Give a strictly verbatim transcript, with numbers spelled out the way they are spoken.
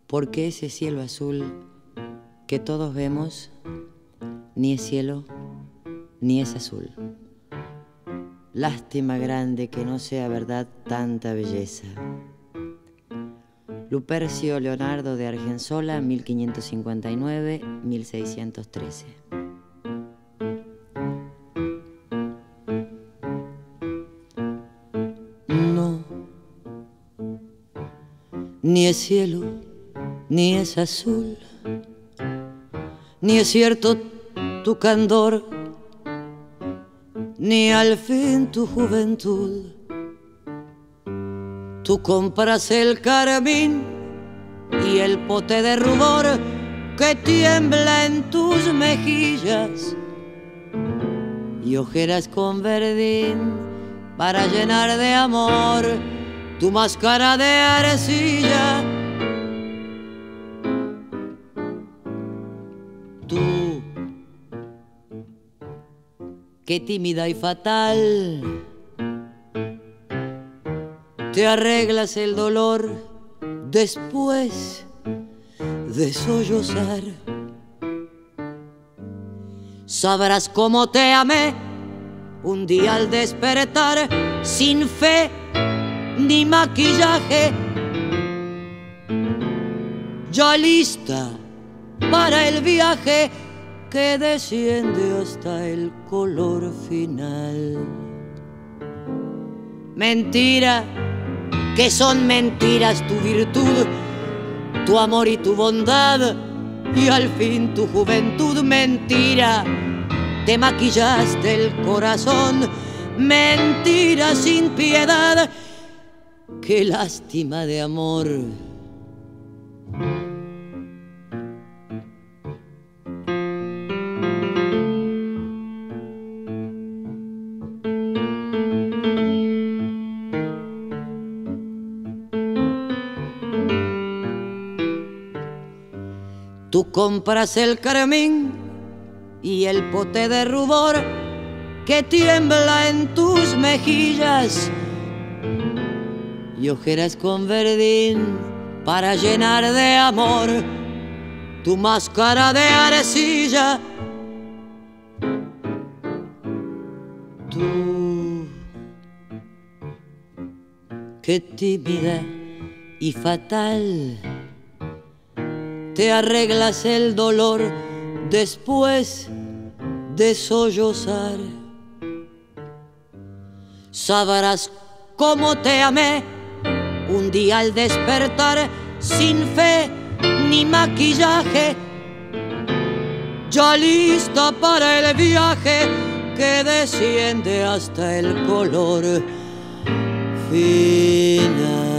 Porque ese cielo azul que todos vemos ni es cielo ni es azul. Lástima grande que no sea verdad tanta belleza. Lupercio Leonardo de Argensola, mil quinientos cincuenta y nueve a mil seiscientos trece. No, ni es cielo, ni es azul, ni es cierto tu candor, ni al fin tu juventud. Tú compras el carmín y el pote de rubor que tiembla en tus mejillas y ojeras con verdín para llenar de amor tu máscara de arcilla. Tú, qué tímida y fatal, te arreglas el dolor después de sollozar. Sabrás cómo te amé un día al despertar, sin fe ni maquillaje, ya lista para el viaje que desciende hasta el color final. Mentira, que son mentiras tu virtud, tu amor y tu bondad, y al fin tu juventud. Mentira, te maquillaste el corazón, mentira sin piedad, qué lástima de amor. Tú compras el carmín y el pote de rubor que tiembla en tus mejillas y ojeras con verdín para llenar de amor tu máscara de arcilla. Tú, qué tímida y fatal, te arreglas el dolor después de sollozar. Sabrás cómo te amé un día al despertar, sin fe ni maquillaje, ya lista para el viaje que desciende hasta el color final.